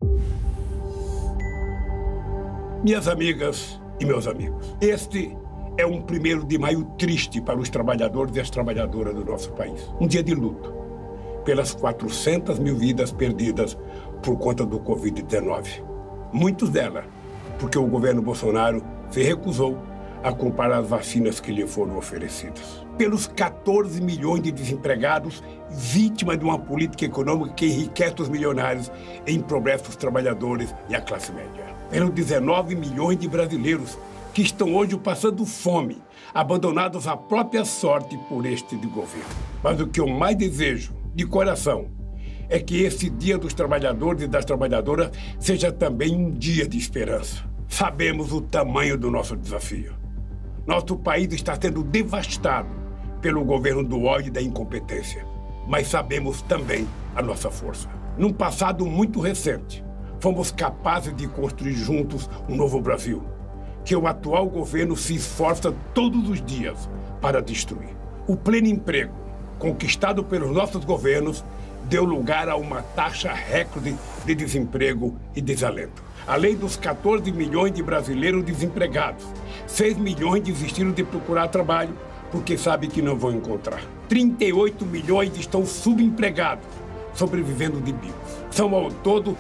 Minhas amigas e meus amigos, este é um 1º de maio triste para os trabalhadores e as trabalhadoras do nosso país. Um dia de luto pelas 400 mil vidas perdidas por conta do Covid-19. Muitos delas porque o governo Bolsonaro se recusou a comprar as vacinas que lhe foram oferecidas. Pelos 14 milhões de desempregados, vítimas de uma política econômica que enriquece os milionários e empobrece os trabalhadores e a classe média. Pelos 19 milhões de brasileiros que estão hoje passando fome, abandonados à própria sorte por este governo. Mas o que eu mais desejo, de coração, é que esse Dia dos Trabalhadores e das Trabalhadoras seja também um dia de esperança. Sabemos o tamanho do nosso desafio. Nosso país está sendo devastado pelo governo do ódio e da incompetência. Mas sabemos também a nossa força. Num passado muito recente, fomos capazes de construir juntos um novo Brasil, que o atual governo se esforça todos os dias para destruir. O pleno emprego, conquistado pelos nossos governos, deu lugar a uma taxa recorde de desemprego e desalento. Além dos 14 milhões de brasileiros desempregados, 6 milhões desistiram de procurar trabalho porque sabem que não vão encontrar. 38 milhões estão subempregados, sobrevivendo de bicos. São, ao todo,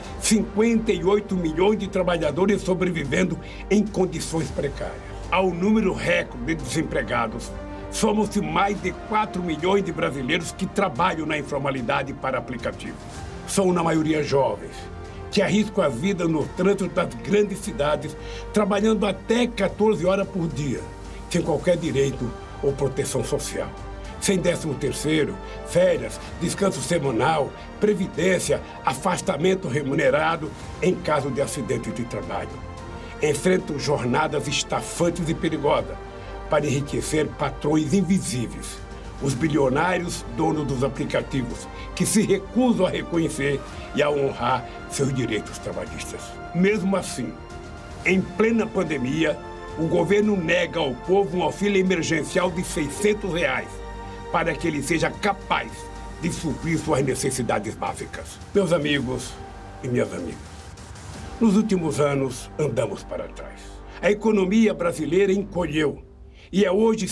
58 milhões de trabalhadores sobrevivendo em condições precárias. Ao número recorde de desempregados, somos mais de 4 milhões de brasileiros que trabalham na informalidade para aplicativos. São, na maioria, jovens, que arriscam a vida no trânsito das grandes cidades, trabalhando até 14 horas por dia, sem qualquer direito ou proteção social. Sem 13º, férias, descanso semanal, previdência, afastamento remunerado em caso de acidente de trabalho. Enfrentam jornadas estafantes e perigosas para enriquecer patrões invisíveis, os bilionários donos dos aplicativos, que se recusam a reconhecer e a honrar seus direitos trabalhistas. Mesmo assim, em plena pandemia, o governo nega ao povo um auxílio emergencial de R$600 para que ele seja capaz de suprir suas necessidades básicas. Meus amigos e minhas amigas, nos últimos anos andamos para trás. A economia brasileira encolheu e é hoje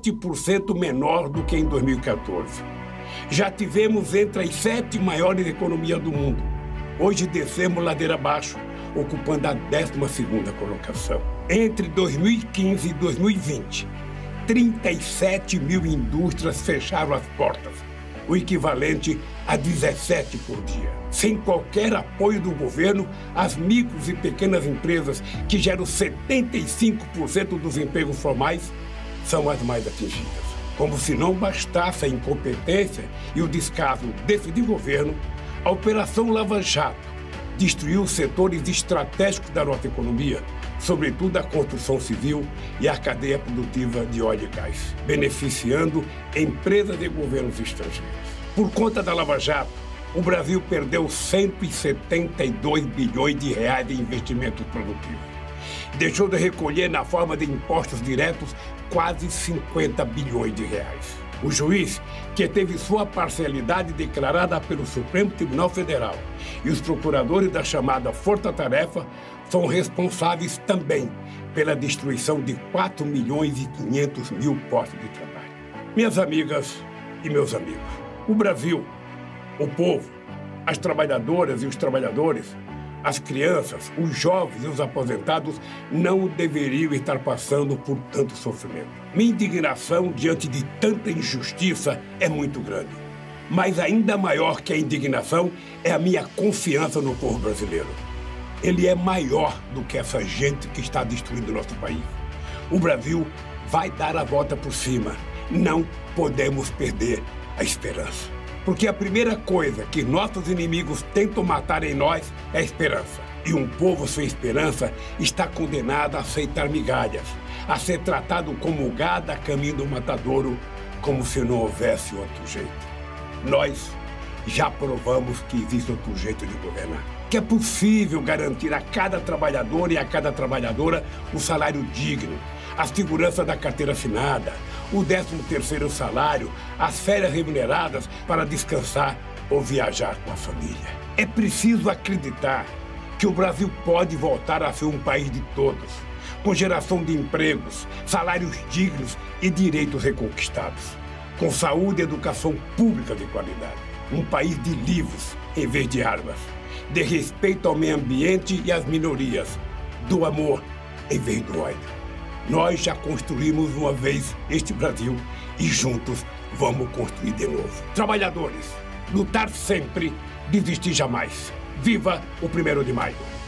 7% menor do que em 2014. Já tivemos entre as 7 maiores economias do mundo. Hoje descemos ladeira abaixo, ocupando a 12ª colocação. Entre 2015 e 2020, 37 mil indústrias fecharam as portas, o equivalente a 17 por dia. Sem qualquer apoio do governo, as micros e pequenas empresas, que geram 75% dos empregos formais, são as mais atingidas. Como se não bastasse a incompetência e o descaso desse governo, a Operação Lava Jato destruiu setores estratégicos da nossa economia, sobretudo a construção civil e a cadeia produtiva de óleo e gás, beneficiando empresas e governos estrangeiros. Por conta da Lava Jato, o Brasil perdeu 172 bilhões de reais de investimentos produtivos. Deixou de recolher, na forma de impostos diretos, quase 50 bilhões de reais. O juiz, que teve sua parcialidade declarada pelo Supremo Tribunal Federal, e os procuradores da chamada Força Tarefa são responsáveis também pela destruição de 4 milhões e 500 mil postos de trabalho. Minhas amigas e meus amigos, o Brasil, o povo, as trabalhadoras e os trabalhadores, as crianças, os jovens e os aposentados não deveriam estar passando por tanto sofrimento. Minha indignação diante de tanta injustiça é muito grande. Mas ainda maior que a indignação é a minha confiança no povo brasileiro. Ele é maior do que essa gente que está destruindo o nosso país. O Brasil vai dar a volta por cima. Não podemos perder a esperança. Porque a primeira coisa que nossos inimigos tentam matar em nós é a esperança. E um povo sem esperança está condenado a aceitar migalhas, a ser tratado como gado a caminho do matadouro, como se não houvesse outro jeito. Nós já provamos que existe outro jeito de governar. Que é possível garantir a cada trabalhador e a cada trabalhadora um salário digno, a segurança da carteira assinada, o 13º salário, as férias remuneradas para descansar ou viajar com a família. É preciso acreditar que o Brasil pode voltar a ser um país de todos, com geração de empregos, salários dignos e direitos reconquistados, com saúde e educação pública de qualidade. Um país de livros em vez de armas, de respeito ao meio ambiente e às minorias, do amor em vez do ódio. Nós já construímos uma vez este Brasil e juntos vamos construir de novo. Trabalhadores, lutar sempre, desistir jamais. Viva o 1º de Maio!